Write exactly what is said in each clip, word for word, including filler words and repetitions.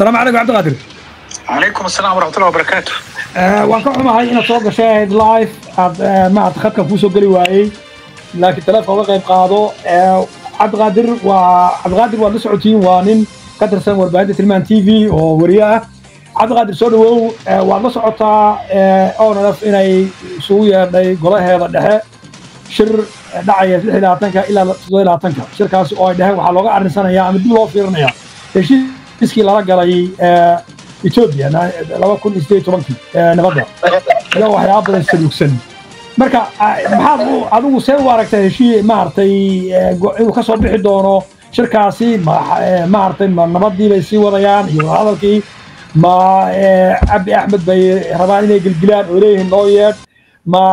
السلام عليكم عبد القادر. عليكم السلام ورحمة الله وبركاته. waan ka xumahay inaad soo gashay live aad ma aad khadka ku soo gali waayay laakiin telefoon qayb qaado عبد القادر waa عبد القادر waa la socotiin waa nin ka tirsan warbaahinta Tilmaan T V oo wariye ah. عبد القادر soo dhawow waa la socotaa oo naf inay soo yeedhay golaheeda dhexe shir dhacaya lix iyo labaatanka ilaa toddoba iyo labaatanka shirkaas oo ay dhahay waxa looga arinsanayaa ama dib loo fiirinayaa heshiiskii lala galay Ethiopia laba kun iyo siddeed iyo toban nabadda iyo waxyaabo badan saluugsan marka maxaad adigu soo waaragtay heshiis maartay inuu ka soo bixi doono shirkaasi maartay nabadii bay sii wadayaan iyo hadalkii ma Abi Ahmed bay rabaan inay gilgilaan oo leeyihiin noo yeed ma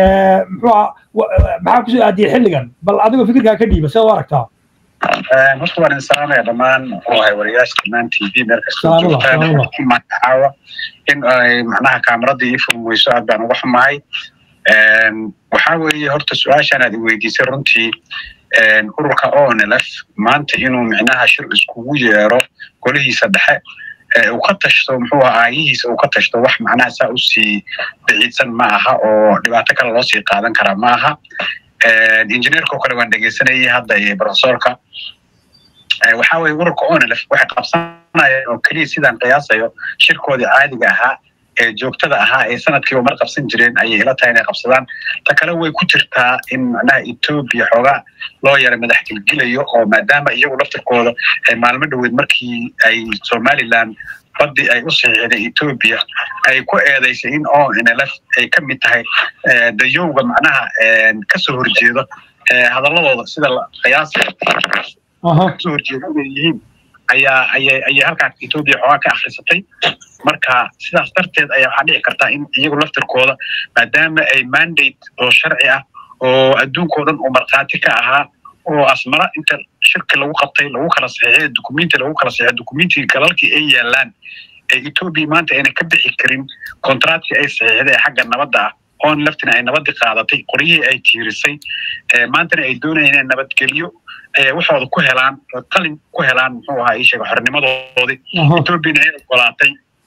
muxuu maxaa ku soo aadiyay xilligan bal adigu fikirka ka dhiiba soo waaragtaa horta waan insanayaa dhammaan oo ay wariyaasha Tilmaan T V meel kasta joogtaan magacaawa in ay macnaha kaamirada iyo furmayso aad baan uga xumahay waxaa weeye horta su-aashaan aad weydiisay runtii ururka O N L F maanta inuu macnaha shir iskugu yeero golihiisa dhexe uu ka tashto muxuu aayihiisa uu ka tashto wax macnaha saa u sii biciidsan ma aha oo dhibaato kale loo sii qaadan karaa ma aha injineerka kale waan dhageysanayay hadda ee professorka waxa way ururka O N L F waxa qabsanayaan oo kaliya sidaan qiyaasayo shirkoodii caadiga ahaa ee joogtada ahaa ee sanadkii mar qabsan jireen ayay ila tahay inay qabsadaan ta kale way ku jirtaa in macnaha Ethiopia xogaa loo yara madax gelgelayo oo maadaama iyagu laftirkooda ay maalmo dhaweed markii ay Somaliland badii ay u saxiixday Ethiopia ay ku eedeysay in O N L F ay ka mid tahay dayowga macnaha ka soo horjeedo hadalladooda sida qiyaasay aha soo horjeedo yihiin ayaa ayay ayay halka Ethiopia xogaa ka akhrisatay marka sidaas darteed ayaa waxa dhici karta in iyagu laftirkooda maadaama ay mandate oo sharci ah oo adduunkoodan oo marqaati ka ahaa oo asmara inta shirka lagu qabtay lagu kala saxiixay dokumenti lagu kala saxiixay dokumenti galalkii ay yeelaan ee Ethiopia maanta ayna ka bixi karin kontraadkii ay saxiixday xagga nabadda oo laftina ay nabad qaadatay qoriyay ay tiirisay maanta ay doonayeen nabad geliyo waxooda ku helaan qalin ku helaan muxuu ahaa ay sheegay xornimadoodii Ethiopia ay qolaatay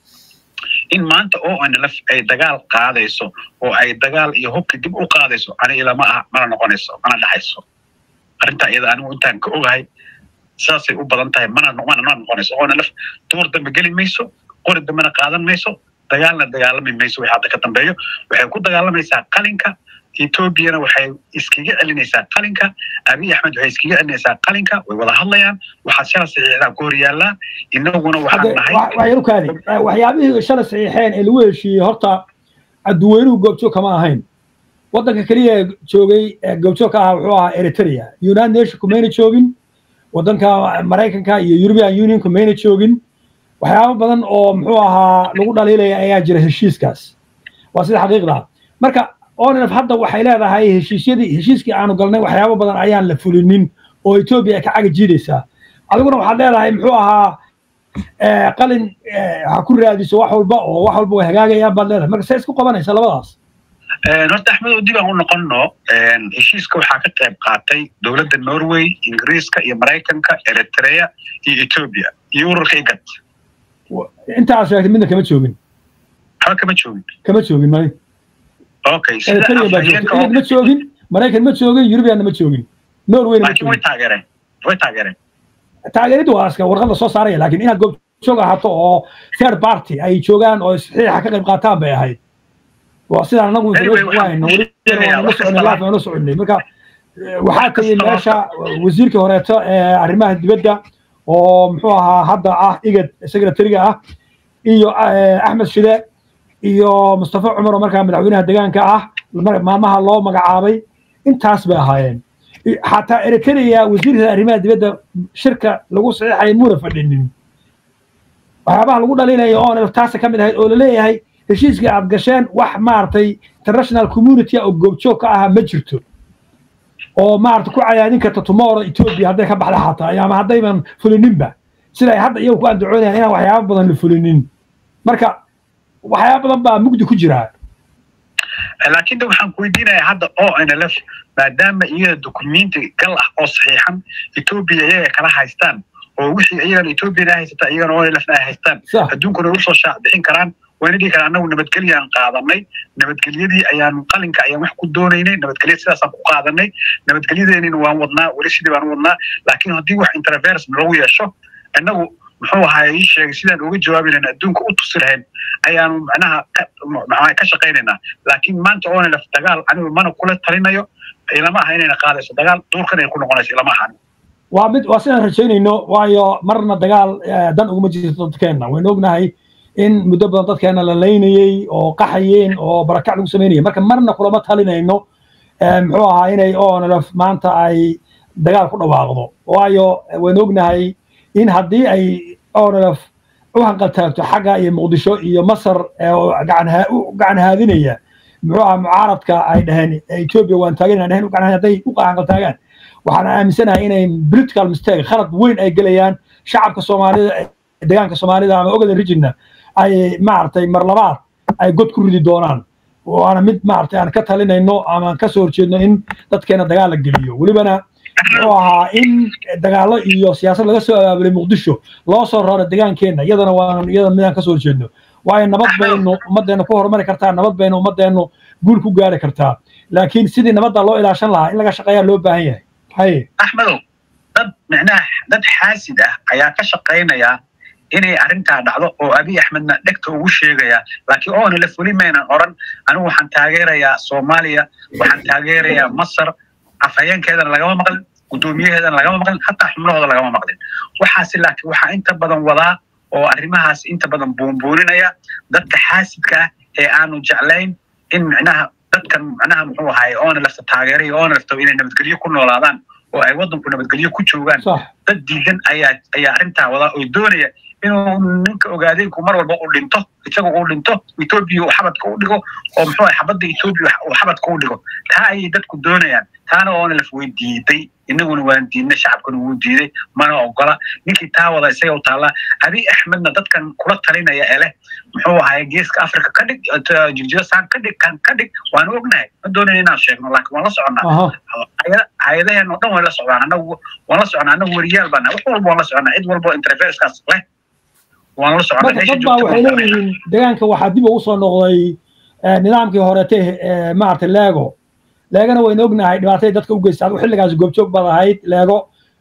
in maanta O N L F ay dagaal qaadayso oo ay dagaal iyo hubka dib u qaadayso ani ilama ah mana noqonayso mana dhaxayso arinta iyada anigu intaan ka ogahay saasay u badan tahay mana mana noqonayso O N L F door dambe gali mayso qori dambena qaadan mayso dagaalna dagaalami mayso waxa hadda ka dambeeyo waxay ku dagaalamaysaa qalinka Ethiopia waxay iskaga celinaysaa qalinka Abi Ahmed waxay iskaga celinaysaa qalinka way wada hadlayaan waxa shala saxiixda ku horyaala inaguna waxa nahay waxay rukaadi waxyaabihii shala saxiixeen ee lagu heshiiyay horta adduunyadu goobjoog kama ahayn wadanka kaliya joogay goobjoog ka ah wuxuu ahaa Eritrea United Nations kuma joogin wadanka Mareykanka iyo European Union kuma joogin waxyaabo badan oo muxuu ahaa lagu dhaliilay ayaa jira heshiiskaas waa sida xaqiiqda marka O N L F hadda waxay leedahay heshiisyadii heshiiskii aanu galnay waxyaabo badan ayaan la fulinin oo Ethiopia ka caga jiidaysa adiguna waxaad leedahay muxuu ahaa ee qalin ha ku raadiso wax walba oo wax walba way hagaagayaan baad leedahay marka say isku qabanaysa labadaas ee horta Axmed dib aan u noqono ee heshiiska waxa ka qayb qaatay dawladda Norway Ingiriiska iyo Mareykanka Eritrea iyo Ethiopia iyo ururka IGAD intaas sheegtay midna kama joogin ha kama joogin kama joogin may okay sida ma joogin Mareykan ma joogin European ma joogin Norway ma joogin way taageereen way taageereen taageeridu waa aska warqad la soo saaray laakiin inaad goob joog ahaato oo third party ay joogaan oo saxiixa ka qayb qaataan bay ahayd waa sida anagu waayno wali soconnay marka waxa kale meesha wasiirka horeeto ee arrimaha dibadda oo muxuu ahaa hadda ah IGAD secretary-ga ah iyo Ahmed Shide iyo Mustafa Umar markaa madaxweynaha deegaanka ah maamaha loo magacaabay intaas bay ahaayeen حتى إريتريا وزير الرماد بدأ شركة لو صحيح يمر فدين وهذا لو قلنا لي أنا التاسع كم هاي أقول لي هاي الشيء قاعد قشان وح مارتي international community أو جوتشوك أها مجرته أو مارت كو عيانين كتطمار إثيوبيا هذا كبح لحاطة يعني ما دايما فلنين به سلا هذا يوم كان دعونا هنا وحياة بدن الفلنين مركا وحياة بدن بقى مجد كجرا لكن ده وحن كويدينا هذا أو أنا لف ما دام إيه دوكيمنت كله أو صحيحا إثيوبيا هي كلا هايستان ووحي أيضا إثيوبيا هيستا أيضا وين لفنا هيستان هدون كنا وصل شعب بحين كران وين دي كان أنا ونبتكلي عن قاعدني نبتكلي دي أيام قلن كأيام وحكو دونيني نبتكلي سلاسة قاعدني نبتكلي دي إنه وضنا وليش دي بنوضنا لكن هدي واحد انترفيرس مروي الشو إنه محو هاي الشيء سيدا وجد جوابي لأن الدون كأتصلهن أيام معناها مع كشقيننا لكن ما أنت أنا لفتقال أنا ما نقول ترينا يو إلى ما هينا قاعدة فتقال دور كنا يكون قناش إلى ما هن ومد واسنا رجعنا إنه وايو مرنا دقال دان ومجلس تذكرنا ونوجنا هاي إن مدبر تذكرنا لليني أو قحيين أو بركة المسلمين مركب مرنا كلامات هلنا إنه محو هاي أو أنا لف ما أنت أي دقال كنا بعضه وايو ونوجنا هاي إن هدي أي أورف وحن قلت حاجة هي مقدشة هي مصر قعنها قعن هذين هي مع معارض كأي دهني إثيوبيا وانتاجنا دهني وقعن هذي وقعن قلتاجان وحنا أمسنا هنا بريتكال مستيق خرط وين أي قليان شعب كصومالي ديان كصومالي ده أوجد الرجلنا أي معرض مرلبات أي قد كردي دوران وأنا مد معرض أنا كتها لنا إنه أما كسر شيء إنه إن تتكلم دجال الجليو ولبنا waa in dagaalo iyo siyaasad laga soo abaabulay Muqdisho loo soo raro deegaankeena iyadana waa iyada midaan ka soo jeedno waa nabad bayno ummadeena ku horumari kartaa nabad bayno ummadeena guul ku gaari kartaa laakiin sidii nabadda loo ilaashan lahaa in laga shaqeeyo loo baahan yahay hay Axmedo dad macnaa dad xaasid ah ayaa ka shaqeynaya inay arinta dhacdo oo Abiy Ahmedna dhagta ugu sheegaya laakiin oo la fulimayna oran anigu waxaan taageerayaa Soomaaliya waxaan taageerayaa Masar afayeen keedan laga maqal gudoomiyaheedan laga maqal hatta xubnahooda laga maqal waxaas laakiin waxa inta badan wadaa oo arimahaas inta badan boonbooninaya dadka xaasidka ee aanu jeclayn in macnaha dadkan macnaha muxuu ahaay oo la taageeray oo la rabto inay nabadgelyo ku noolaadaan oo ay wadanku nabadgelyo ku joogaan dad diidan ayaa ayaa arinta wada oo doonaya inuu ninka ogaadeen ku mar walba u dhinto isaga uu dhinto Ethiopia oo xabadka u dhigo oo muxuu ahaay xabadda Ethiopia oo xabadka u dhigo taa ay dadku doonayaan taana oo la weydiiyay inaguna waan diidnay shacabkuna wuu diiday mana ogola ninkii taa wada isaga u taala Abiy Ahmedna dadkan kula talinaya ele muxuu ahaay geeska Afrika ka dhig jirjiro saan ka dhig kan ka dhig waan ognahay ma doonayna inaan sheegno laakiin waan la soconaa hay'adahan oo dhan waan la soconaa anagu waan la soconaa anagu wariyaal bana wax walba waan la soconaa cid walba interference kaas leh waan la soconaa meesha joogto waxay leeyihiin deegaanka waxa dib ugu soo noqday nidaamkii horeete maartay Lego leegana wayna ognahay dhibaatay dadka u geystaan xilligaas goobjoog bad ahayd leego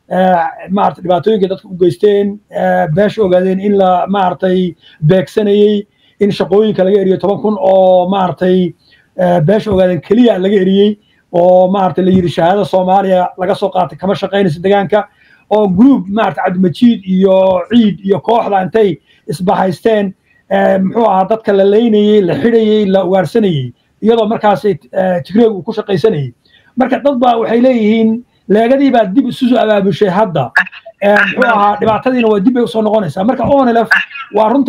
maartay dhibaatooyinka dadka u geysteen beesha ogaadeen in la maartay beegsanayay in shaqooyinka laga eriyo toban kun oo maartay beesha ogaadeen kaliya laga eriyay oo maartay la yiri shahaada Soomaaliya laga soo qaatay kama shaqeynaysa deegaanka oo group maartay Cabdimajiid iyo Ciid iyo kooxda intay isbahaysteen muxuu ahaa dadka la leynayay la xidhayay la ugaarsanayay iyadoo markaas Tigreeg uu ku shaqaysanayay marka dad baa waxay leeyihiin leegadii baa dib isu soo abaabushay hadda muxuu ahaa dhibaatadiina waa dib ay u soo noqonaysaa marka onlf waa runta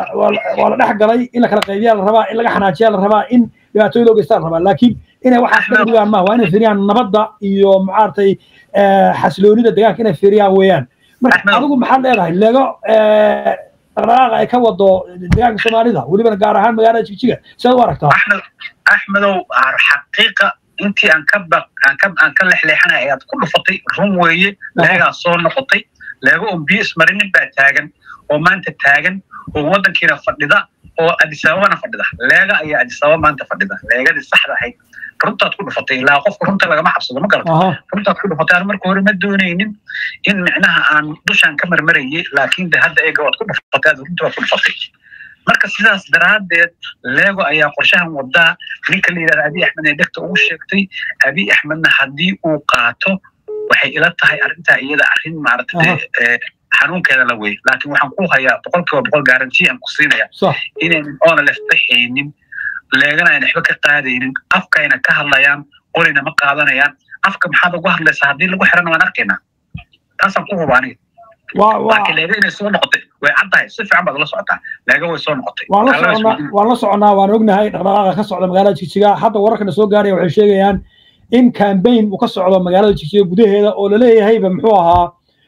waa la dhex galay in la kala qaybiyaa la rabaa in laga xanaajiyaa la rabaa in dhibaatooyin loo geystaa la rabaa laakiin inay waxaas ka dhigaan maaha waa inay fiiriyaan nabadda iyo maartay xasiloonida deegaanka inay fiiriyaan weeyaan marka adigu maxaad leedahay leego dhaqdhaqaaqa ay ka wado deegaanka Soomaalida weliba gaar ahaan magaalada Jigjiga sidoo aragtaa Axmedow xaqiiqa intii aan ka aan ka aan ka lexleexanay ayaad ku dhufatay run weeye leega soo noqotay leego oo biis marinin baa taagan oo maanta taagan oo wadankiina fadhida oo Addis Ababa fadhida leega ayaa Addis Ababa maanta fadhida leegadii saxda ahayd runtaad ku dhufatay ilaa qofka runta laga ma xabsado ma garato runtaad ku dhufatay markii hore ma doonaynin in macnaha aan dushan ka marmarayay laakiin hadda eega waad ku dhufatay runtaad ku dhufatay marka sidaas daraadeed leego ayaa qorshahan wadaa ninka la yiraahdo Abiy Ahmed ee dadka ugu sheegtay Abiy Ahmedna hadii uu qaato waxay ila tahay arinta iyada arin maartay xanuunkeeda la weey laakiin waxaan ku hayaa boqolkiiba boqol guarantee aan ku siinaya inaan oona la faxaynin leegana ay waxba ka qaadaynin afkayna ka hadlayaan qorina ma qaadanayaan afka maxaad ugu hadlaysaa hadii lagu xiran waan arkaynaa taasaan ku hubaanay waa waa leegana soo noqotay way caddahay si fiican baad la socotaa leega way soo noqotay waan la soconaa waan la soconaa waan ognahay dhaqdhaqaaqa ka socda magaalada Jigjiga hadda wararkana soo gaaray waxay sheegayaan in campaign uu ka socdo magaalada Jigjiga gudaheeda oo la leeyahay muxuu ahaa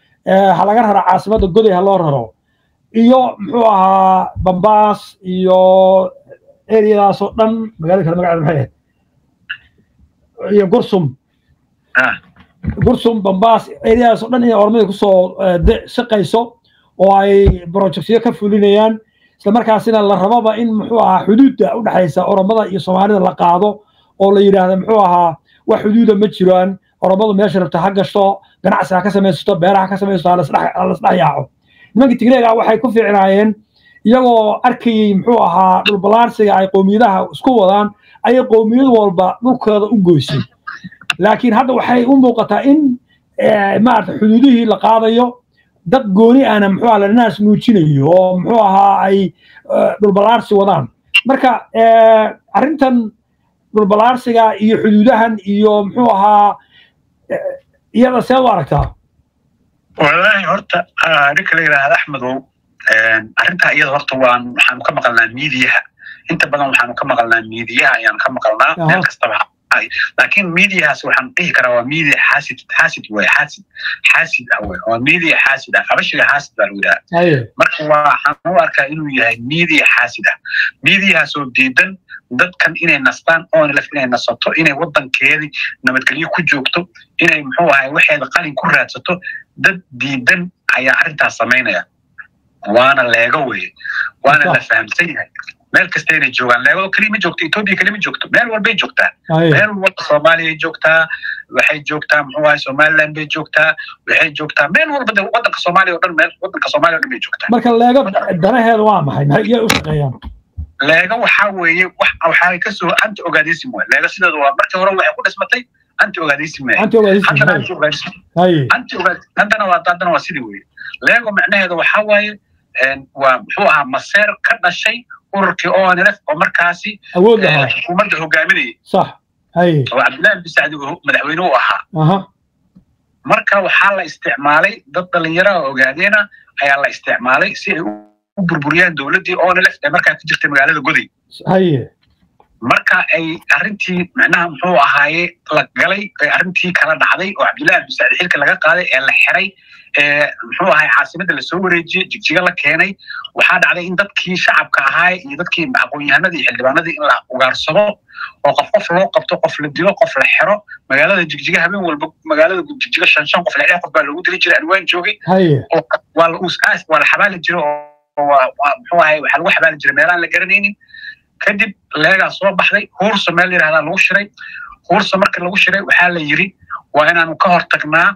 ha laga raro caasimada goday ha loo raro iyo muxuu ahaa Bambaas iyo eriyadaas oo dhan magaalada kale magaceeda maxay ahayd iyo Gursum ah قرصهم بمباس إذا صدقني أرمي كسو شقيسو وأي بروجكتية كفولينيان islamarkaasina la rababa in muxuu ahaa xuduudda u dhaxaysa oromada iyo Soomaalida la qaado oo la yiraahdo muxuu ahaa wax xuduuda ma jiraan oromadu meesha rabta ha gasho ganacsiga ka sameeysto beeraha ka sameeysto la isdhax yaaco nimanka Tigreega waxay ku fiicnaayeen iyagoo arkay muxuu ahaa dhul balaarsiga ay qoomiyadaha isku wadaan ay qoomiyad walba dhulkooda u goysay laakiin hadda waxay u muuqataa in maarta xuduudihii la qaadayo dad gooni ana muxuu ahaa naas nuujinayo oo muxuu ahaa ay dhul balaarsi wadaan marka arintan dhul balaarsiga iyo xuduudahan iyo muxuu ahaa iyada soo aragtaa wallahi horta ninka la yiraahdo Axmedow arinta iyada horta waan waxaan ka maqalnaa miidiyaha inta badan waxaan ka maqalnaa miidiyaha ayaan ka maqalnaa meel kasta لكن ميديا سوحن إيه كرا ميديا حاسد حاسد وحاسد حاسد أو ميديا حاسدة أبشر حاسد بالودا مركوا حنو أركا إنه يهاي ميديا حاسدة ميديا سو جدا ضد كان إنه نستان أو نلف إنه نسطو إنه وضن كذي نمتقليه كجوكتو إنه محوها هاي واحد قالين كرات سطو ضد جدا هي عرضها سمينة وأنا لا جوي وأنا لا فهم سيها meel kasta inay joogaan leeyahay kelimo joogto Itoobiya kelimo joogto meel walba ay joogtaa meel walba Soomaaliya ay joogtaa waxay joogtaa muxuu ahay Soomaaliland bay joogtaa waxay joogtaa meel walba wadanka Soomaaliya oo dhan meel wadanka Soomaaliya oo dhan bay joogtaa marka leega daraheeda waa maxay maxay u shaqeeyaan leega waxa weeye wax waxa ka soo anti ogaadism way leega sidoo waa markii hore waxay ku dhismatay anti ogaadism anti ogaadism hay anti ogaadism hadana waa dadana waa sidii weeye leega macnaheedu waxa waaye waa muxuu ahaa maseer ka dhashay ururkii oo naf oo markaasi xukuumadda hogaaminayay صح hay oo Cabdilaahi bin Saad uu madaxweynuhu ahaa aha marka waxa la isticmaalay dad dhalinyaro oo ogaadeena ayaa la isticmaalay si ay u burburiyaan dawladii oo naf ee markaa ku jirtay magaalada Goday hay marka ay arintii macnaha muxuu ahaaye la galay ay arintii kala dhacday oo Cabdilaahi bin Saad xilka laga qaaday ee la xiray ee muxuu ahay caasimada la soo wareejiyay jigjiga la keenay waxa dhacday in dadkii shacabka ahaa iyo dadkii aqoon-yahanadii xildhibaanadii in la ugaarsado oo qof qof loo qabto qof la dilo qof la xiro magaalada jigjiga habeen walba magaalada jigjiga shan shan qof la xiro qof baa lagu dili jiray anwaan joogay oo waa la usaas waa la xabaali jiray oo muxuu ahay waxa lagu xabaali jiray meelaan la garanaynin kadib leega soo baxday hoorso meel yiraahdaa lagu shiray hoorso markii lagu shiray waxa la yiri waa inaanu ka hortagnaa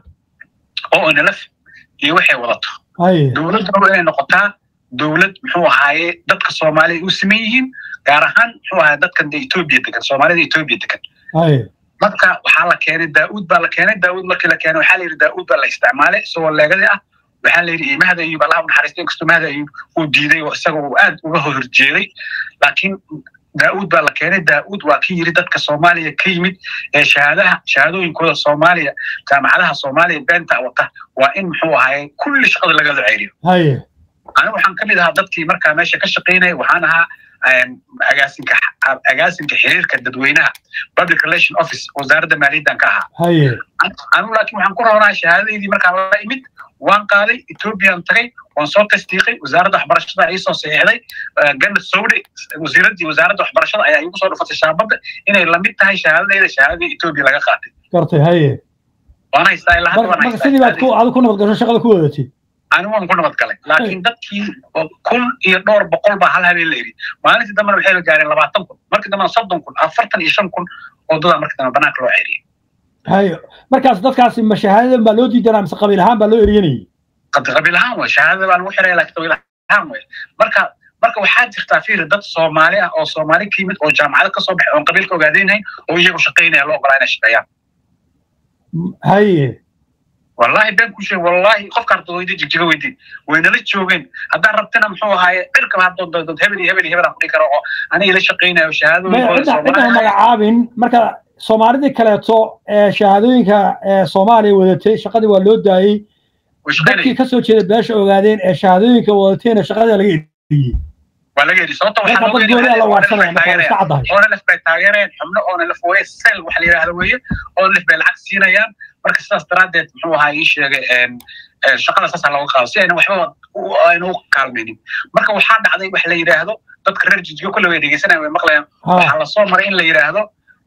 oo nalaf iyo waxay wadato dawladda waa inay noqotaa dawlad muxuu ahaaye dadka Soomaaliyeed u sameeyeen gaar ahaan muxuu ahaa dadka Itoobiya degan Soomaalida Itoobiya degan marka waxa la keenay Daawud baa la keenay Daawud markii la keenay waxa la yiri Daawud baa la isticmaalay soo leegada ah waxa la yiri iimahada iyo balaha naxariistay kastumada iyo uu diiday oo isaga uu aad uga horjeeday laakiin Daawud baa la keenay Daawud waa kii yiri dadka Soomaaliya ka yimid ee shahaadaha shahaadooyinkooda Soomaaliya jaamacadaha Soomaaliya beenta wata waa in muxuu ahaay kulli shaqada laga duceeyo hay أنا وحن كمل هذا دكتي مركا ماشي كشقينا وحناها أجاسين ك أجاسين كحرير كدوينها public relation office وزارة المالية دنكها. هاي. أنا لكن وحن كره هنا شهادة دي مركا الله يمد وان قاضي إثيوبيا انتقي وانصوت تستيقي وزارة حبرشة عيسى سيعلي جنة السعودي وزيرة دي وزارة حبرشة أي يوصل فترة الشباب إن لما تهاي شهادة إذا شهادة إثيوبيا لقى قاتل. كرتي هاي. وأنا يستاهل هذا وأنا يستاهل. بس سيدي بعد كو هذا كنا بتقول شغلة كويتي. أنا ما نقول نبتكلم لكن دكتي كل يدور بقول بحالها بالليل ما أنت دمر بحال جاري لبعضكم مركز دمر صدقكم أفرتني يشمكم وضد مركز دمر بناك لو عيري هاي مركز دكتي اسم مشاهد بالودي درام قبيلها بالو إريني قد قبيلها وشهادة بالوحرة لك قبيلها مركز مركز واحد يختافير ضد الصومالية أو صومالي كيمة أو جامعة كصبح أو قبيلك وقاعدين هاي ويجوا شقينا لو قلنا شقيا هاي والله بين كل شيء والله قف كارت ويدي جيجي ويدي وين اللي تشوفين هذا ربطنا محوها هاي اركب هذا ضد ضد هبلي هبلي هبلي أقولك رأوا أنا إلى شقينا وشهادة إنهم مجعابين مركا سومالي كلاتو شهادوين كسومالي ودتي شقدي واللود داي dadkii ka soo jeeday beesha ogaadeen ee shahaadooyinka wadateena shaqada laga eediyay wala geedi sababta waxa loo yeeray la waarsanay marka iska cadahay oo la fay taageereen xubno oo la fooyay sel wax la yiraahdo weeye oo la fay lacag siinayaan marka sidaas daraadeed muxuu ahaa ii sheegay een shaqada saas loo qaado si ayna waxba aynu kaalmeenin marka waxa dhacday wax la yiraahdo dadka reer jidgo kullu way dhigeysanayaan way maqlayaan waxa la soo maray in la yiraahdo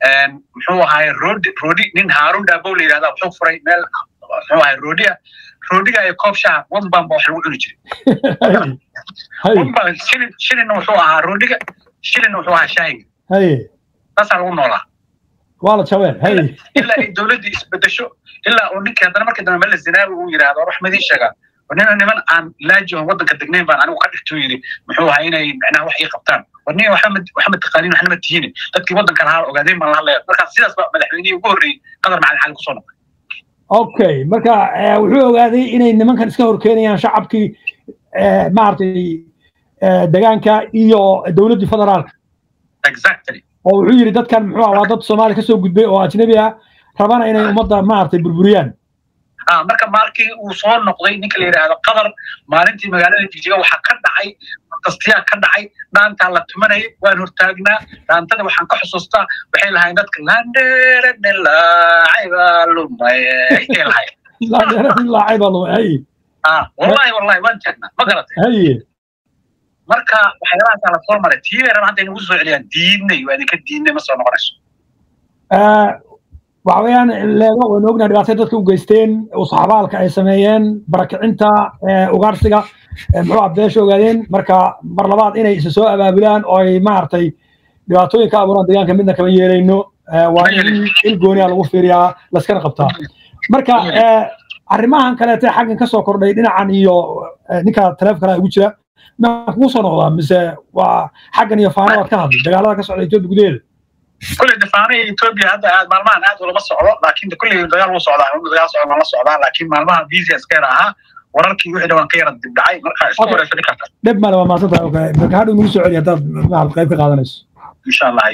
muxuu ahaay roodi roodi nin haarun dhaabo la yiraahdo wuxuu furay meel muxuu ahaay roodiga roodiga ay koob shaah wan baan baa wax lagu cuni jiray wan baan shilin shilin wuxuu ahaa roodiga shilin wuxuu ahaa shaahiga hay taas lagu noolaa wala jawaan hay illa ay dawladda isbedesho illa oo ninka hadana markii dambe meel zinaawi uu yiraahdo raxmadii shaga ونحن نمن عن لاجئ وضن كدقنين بان أنا وقدر تويري محوها هنا معناه وحي قبطان ونحن وحمد وحمد تقالين وحنا متهيني تذكي وضن كان هار وقاعدين من الله مركز سياس بقى مدحويني وقوري قدر مع الحال كصونا أوكي مركز وحوه هذه إنه إن من كان إسكهور كينيا شعبكي معرتي دقانكا إيو دولة الفدرال exactly وحوه يردد كان محوها وعدد الصومالي كسو قد بي وأجنبيها ربانا إنه يمضى معرتي بربريان آه marka markii uu soo noqday ninka la yiraahdo qadar maalintii magaalada Jigjiga waxa ka dhacay qastiya ka dhacay dhaanta la tumanay waan hortaagnaa dhaantada waxaan ka xusuustaa waxay lahayn dadka landere nilaaciba lumay ay lahayn landere nilaaciba lumay ah wallahi wallahi waan taagnaa ma garatay hay marka waxyaalaha la soo maray tii reer hadda inuu soo celiyaan diinay waan ka diinay ma soo noqonayso ah وعويان اللي ونوجنا دراسات كوجستين وصحابالك أي سميين بركعنتا وقارسيقا محو عبدالش وقالين مركا مرلبات إني سسوء بابلان أو مارتي دراسوين كابوران ديان كمدنا كمان يرينو وإن الجوني على وفيريا لسكن قبطا مركا arrimahan kale ee xaqan ka soo kordhay dhinacan iyo ninka taleefanka ay ugu jira ma ku soo noqdaa mise waa xaqan iyo faanada ka hadlay dagaalada ka socday Itoobiya gudaheeda كل دفاعي إثيوبيا هذا مالمان هذا ولا مصعود لكن كل دجال مصعود دجال صعود ما مصعود لكن مالمان فيزا سكرها ورالكي وحده وان كيرد دبعي marka isku wareegsan kartaa dib mal waa maasanta okay marka haduu nagu soo celiyo dad maal qayb ka qaadanayso insha Allah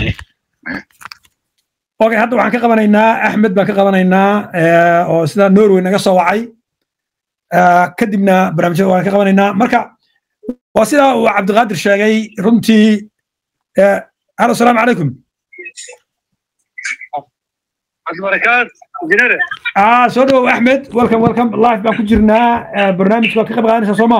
okay hadda waxaan ka qabanaynaa Ahmed baan ka qabanaynaa oo sida Norway naga soo wacay kadibna barnaamijyada waan ka qabanaynaa marka waa sida uu Cabdiqaadir sheegay runtii halo assalaamu calaykum البركات جنرال اه سودو احمد ويلكم ويلكم لايف باكو جرنا برنامج باكو قبل غانيسا سوما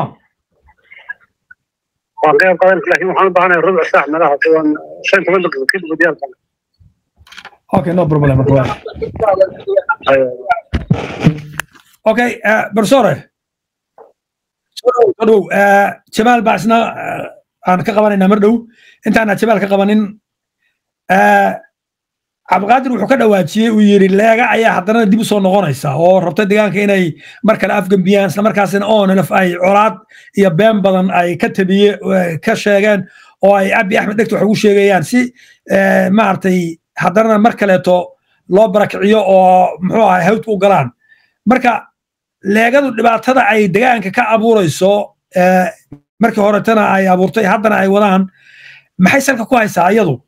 والله قال لكن waxaan baahanay rubع saac malaha toban shan toban daqiiqo kadib diyaar kan okay no problem okay professor sودو جمال baasna aan ka qabanayna mar dhow intaana jamaal ka qabanin Cabdiqaadir wuxuu ka dhawaajiyay uu yiri leega ayaa hadana dib u soo noqonaysa oo rabta deegaanka inay mar kale afgambiyaan isla markaasina oo naf ay colaad iyo been badan ay ka tabiye ka sheegeen oo ay Abi Ahmed dhagto waxa uu sheegayaan si maartay hadana mar kale to loo barakiciyo oo muxuu ahaa hawd u galaan marka leegadu dhibaatada ay deegaanka ka abuurayso markii hore tana ay abuurtay hadana ay wadaan maxay salka ku haysaa iyadu